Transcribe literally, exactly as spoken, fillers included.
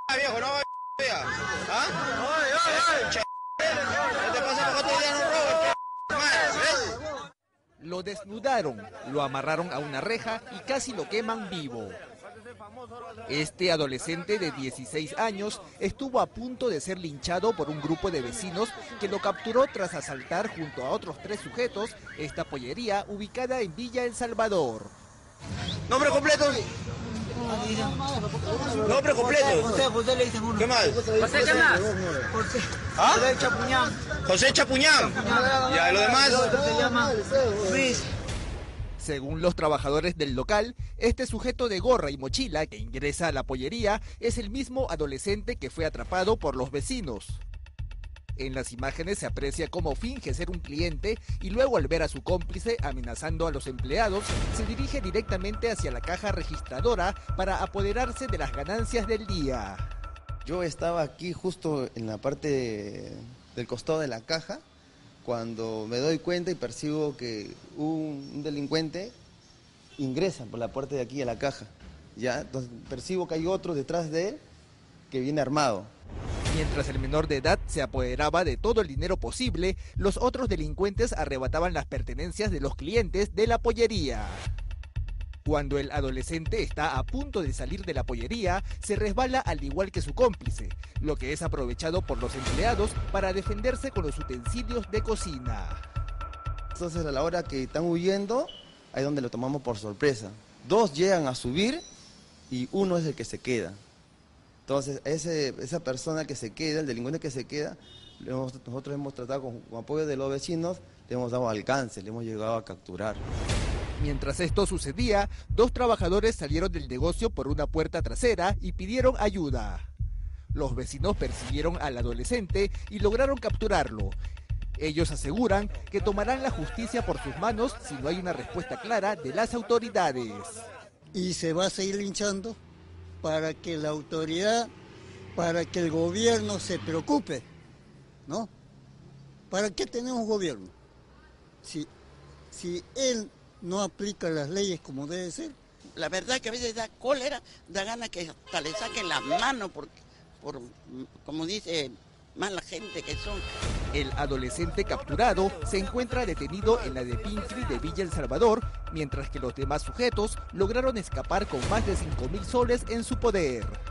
viejo, no ¿ah? ¿Qué te pasa porque otro día no robo? ¿Ves? Lo desnudaron, lo amarraron a una reja y casi lo queman vivo. Este adolescente de dieciséis años estuvo a punto de ser linchado por un grupo de vecinos que lo capturó tras asaltar junto a otros tres sujetos esta pollería ubicada en Villa El Salvador. ¿Nombre completo? Nombre completo. José, José le dicen uno. ¿Qué más? José, ¿qué más? José. ¿Ah? José Chapuñán. José Chapuñán. Ya, ¿y lo demás? Se llama Luis. Según los trabajadores del local, este sujeto de gorra y mochila que ingresa a la pollería es el mismo adolescente que fue atrapado por los vecinos. En las imágenes se aprecia cómo finge ser un cliente y luego al ver a su cómplice amenazando a los empleados, se dirige directamente hacia la caja registradora para apoderarse de las ganancias del día. Yo estaba aquí justo en la parte del costado de la caja cuando me doy cuenta y percibo que un, un delincuente ingresa por la puerta de aquí a la caja. Ya, entonces percibo que hay otro detrás de él que viene armado. Mientras el menor de edad se apoderaba de todo el dinero posible, los otros delincuentes arrebataban las pertenencias de los clientes de la pollería. Cuando el adolescente está a punto de salir de la pollería, se resbala al igual que su cómplice, lo que es aprovechado por los empleados para defenderse con los utensilios de cocina. Entonces a la hora que están huyendo, ahí es donde lo tomamos por sorpresa. Dos llegan a subir y uno es el que se queda. Entonces ese, esa persona que se queda, el delincuente que se queda, hemos, nosotros hemos tratado con, con apoyo de los vecinos, le hemos dado alcance, le hemos llegado a capturar. Mientras esto sucedía, dos trabajadores salieron del negocio por una puerta trasera y pidieron ayuda. Los vecinos persiguieron al adolescente y lograron capturarlo. Ellos aseguran que tomarán la justicia por sus manos si no hay una respuesta clara de las autoridades. Y se va a seguir linchando para que la autoridad, para que el gobierno se preocupe, ¿no? ¿Para qué tenemos gobierno? Si, si él no aplica las leyes como debe ser. La verdad que a veces da cólera, da ganas que hasta le saquen las manos por, por, como dice, mala gente que son. El adolescente capturado se encuentra detenido en la de Pincri de Villa El Salvador, mientras que los demás sujetos lograron escapar con más de cinco mil soles en su poder.